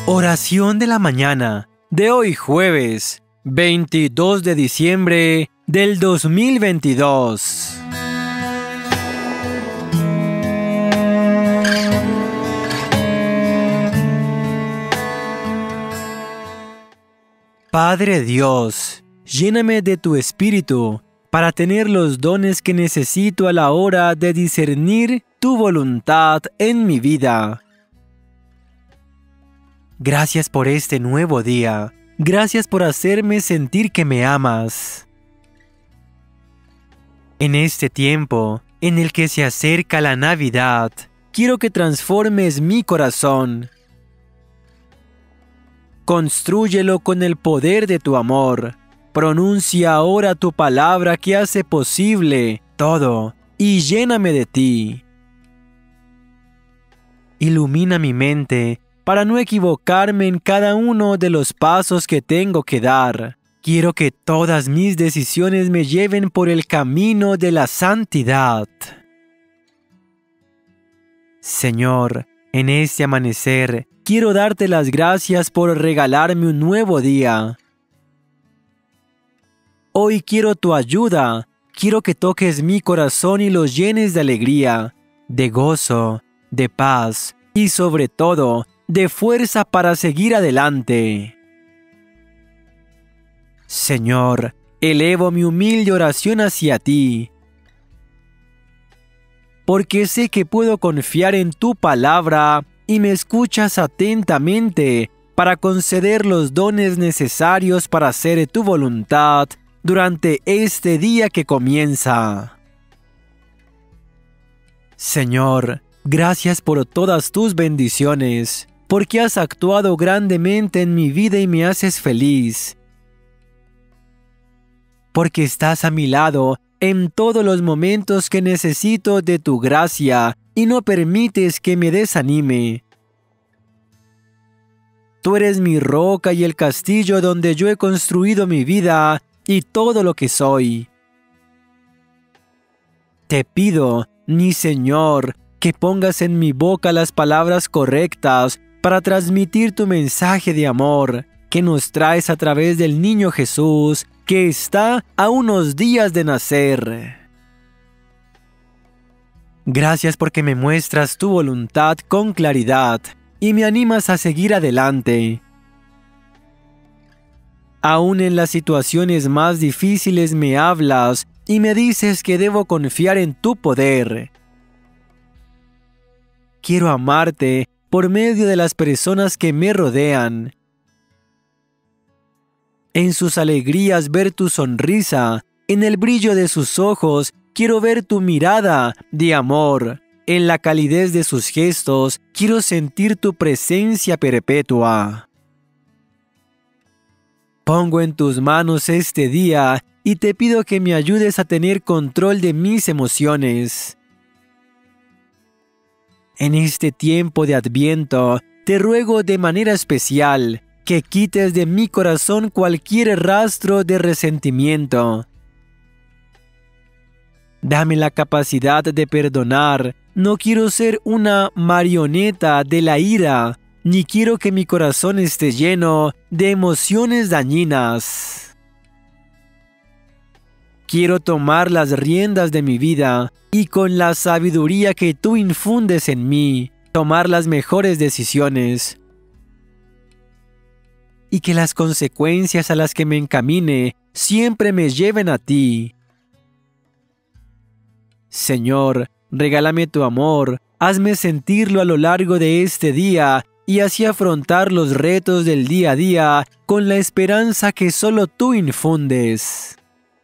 Oración de la mañana de hoy jueves 22 de diciembre del 2022. Padre Dios, lléname de tu Espíritu para tener los dones que necesito a la hora de discernir tu voluntad en mi vida. Gracias por este nuevo día. Gracias por hacerme sentir que me amas. En este tiempo en el que se acerca la Navidad, quiero que transformes mi corazón. Constrúyelo con el poder de tu amor. Pronuncia ahora tu palabra que hace posible todo y lléname de ti. Ilumina mi mente para no equivocarme en cada uno de los pasos que tengo que dar. Quiero que todas mis decisiones me lleven por el camino de la santidad. Señor, en este amanecer, quiero darte las gracias por regalarme un nuevo día. Hoy quiero tu ayuda. Quiero que toques mi corazón y lo llenes de alegría, de gozo, de paz y sobre todo, de fuerza para seguir adelante. Señor, elevo mi humilde oración hacia ti, porque sé que puedo confiar en tu palabra y me escuchas atentamente para conceder los dones necesarios para hacer tu voluntad durante este día que comienza. Señor, gracias por todas tus bendiciones, porque has actuado grandemente en mi vida y me haces feliz. Porque estás a mi lado en todos los momentos que necesito de tu gracia y no permites que me desanime. Tú eres mi roca y el castillo donde yo he construido mi vida y todo lo que soy. Te pido, mi Señor, que pongas en mi boca las palabras correctas para transmitir tu mensaje de amor que nos traes a través del niño Jesús que está a unos días de nacer. Gracias porque me muestras tu voluntad con claridad y me animas a seguir adelante. Aún en las situaciones más difíciles me hablas y me dices que debo confiar en tu poder. Quiero amarte por medio de las personas que me rodean. En sus alegrías ver tu sonrisa, en el brillo de sus ojos quiero ver tu mirada de amor. En la calidez de sus gestos quiero sentir tu presencia perpetua. Pongo en tus manos este día y te pido que me ayudes a tener control de mis emociones. En este tiempo de Adviento, te ruego de manera especial que quites de mi corazón cualquier rastro de resentimiento. Dame la capacidad de perdonar. No quiero ser una marioneta de la ira, ni quiero que mi corazón esté lleno de emociones dañinas. Quiero tomar las riendas de mi vida y con la sabiduría que tú infundes en mí, tomar las mejores decisiones. Y que las consecuencias a las que me encamine siempre me lleven a ti. Señor, regálame tu amor, hazme sentirlo a lo largo de este día y así afrontar los retos del día a día con la esperanza que solo tú infundes.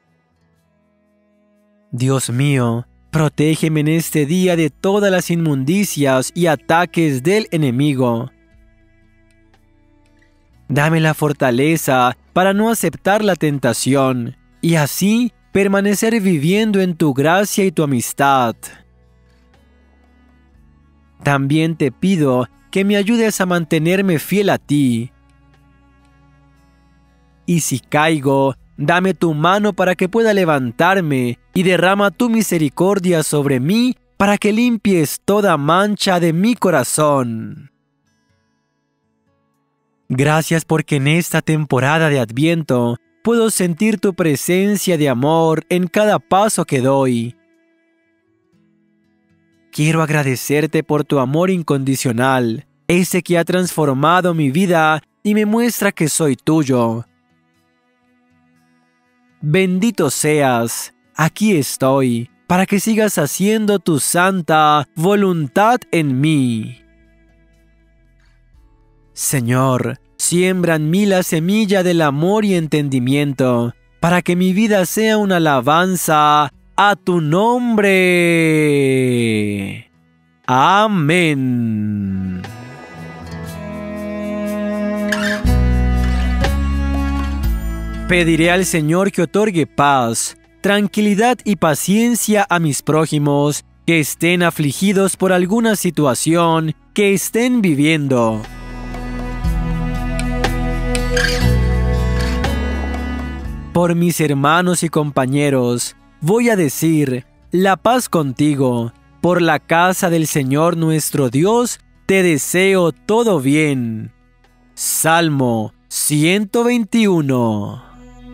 Dios mío, protégeme en este día de todas las inmundicias y ataques del enemigo. Dame la fortaleza para no aceptar la tentación y así permanecer viviendo en tu gracia y tu amistad. También te pido que me ayudes a mantenerme fiel a ti. Y si caigo, dame tu mano para que pueda levantarme y derrama tu misericordia sobre mí para que limpies toda mancha de mi corazón. Gracias porque en esta temporada de Adviento puedo sentir tu presencia de amor en cada paso que doy. Quiero agradecerte por tu amor incondicional, ese que ha transformado mi vida y me muestra que soy tuyo. Bendito seas, aquí estoy, para que sigas haciendo tu santa voluntad en mí. Señor, siembra en mí la semilla del amor y entendimiento, para que mi vida sea una alabanza a tu nombre. Amén. Pediré al Señor que otorgue paz, tranquilidad y paciencia a mis prójimos que estén afligidos por alguna situación que estén viviendo. Por mis hermanos y compañeros, voy a decir, la paz contigo. Por la casa del Señor nuestro Dios, te deseo todo bien. Salmo 121.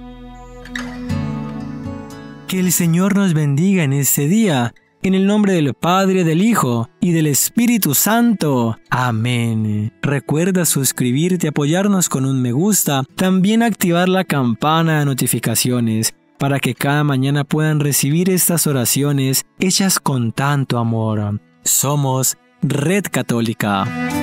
Que el Señor nos bendiga en este día, en el nombre del Padre, del Hijo y del Espíritu Santo. Amén. Recuerda suscribirte, apoyarnos con un me gusta, también activar la campana de notificaciones para que cada mañana puedan recibir estas oraciones hechas con tanto amor. Somos Red Católica.